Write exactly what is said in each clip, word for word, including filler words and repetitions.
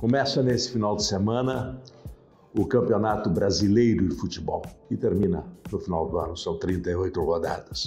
Começa nesse final de semana o Campeonato Brasileiro de Futebol e termina no final do ano, são trinta e oito rodadas.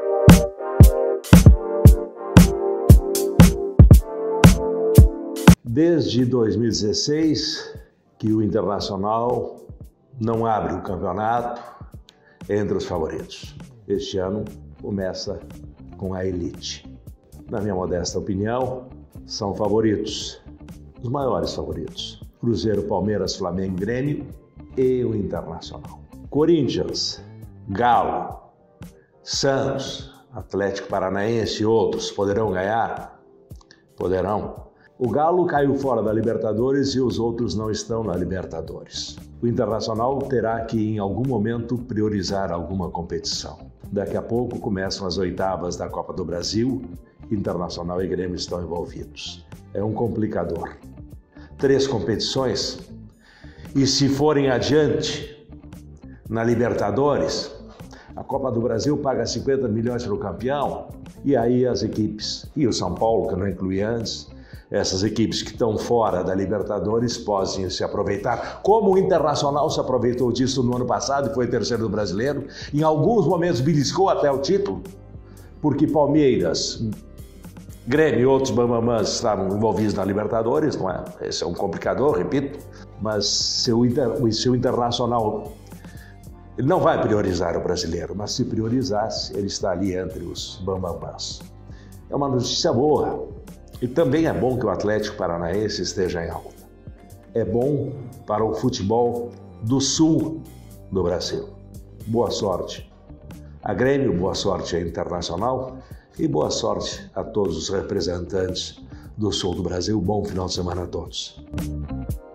Desde dois mil e dezesseis que o Internacional não abre o campeonato entre os favoritos. Este ano começa com a elite. Na minha modesta opinião, são favoritos, os maiores favoritos: Cruzeiro, Palmeiras, Flamengo, Grêmio e o Internacional. Corinthians, Galo, Santos, Atlético Paranaense e outros poderão ganhar? Poderão. O Galo caiu fora da Libertadores e os outros não estão na Libertadores. O Internacional terá que, em algum momento, priorizar alguma competição. Daqui a pouco começam as oitavas da Copa do Brasil. Internacional e Grêmio estão envolvidos. É um complicador. Três competições, e se forem adiante na Libertadores, a Copa do Brasil paga cinquenta milhões para o campeão, e aí as equipes, e o São Paulo, que eu não incluí antes, essas equipes que estão fora da Libertadores podem se aproveitar, como o Internacional se aproveitou disso no ano passado e foi terceiro do Brasileiro, em alguns momentos beliscou até o título, porque Palmeiras, Grêmio e outros bambamãs estavam envolvidos na Libertadores, não é? Esse é um complicador, repito, mas se o, Inter, se o Internacional ele não vai priorizar o brasileiro, mas se priorizasse, ele está ali entre os bambamãs. É uma notícia boa. E também é bom que o Atlético Paranaense esteja em alta. É bom para o futebol do sul do Brasil. Boa sorte a Grêmio, boa sorte a Internacional e boa sorte a todos os representantes do sul do Brasil. Bom final de semana a todos.